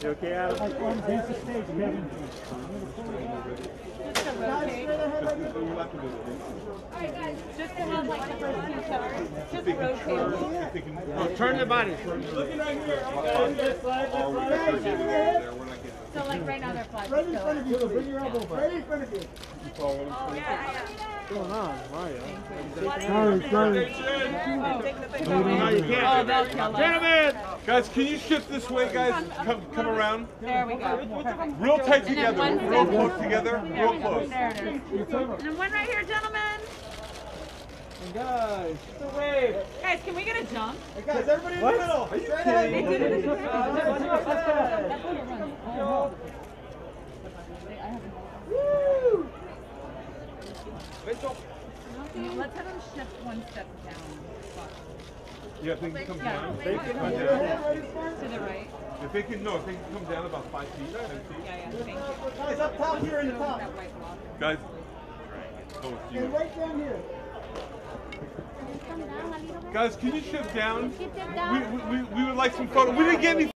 You okay, Adam? Like on the stage, Kevin. Just to rotate. Alright guys, just to have like the first two shots. Just rotate. Oh, turn the body. Looking right here. Okay, this side, this side. So like right now they're flat. Right in front of you. Bring your elbow back. Right in front of you. Oh yeah. What's going on, Mario? Sorry. No, you can't. Oh, they'll kill us. Gentlemen! Guys, can you shift this way, guys? Come around. There we go. Perfect. Real tight And then together. one Real step. close together. There Real we go. close. There it is. And then one right here, gentlemen. Guys, the wave. Guys, can we get a jump? Hey guys, everybody in the middle. Are you Straight kidding? ahead. They did it. That's what it runs. Go. Woo! Rachel. Let's have them shift one step down. Yeah, if they can come Yeah. down. To They can come down. the right. If they can, no, if they can come down about 5 feet, 10 feet. Yeah, thank you. Guys, up top here in the So top. that white block. Guys. Oh, it's you. And right down here. Guys, can you shift down? We would like some photos. We didn't get any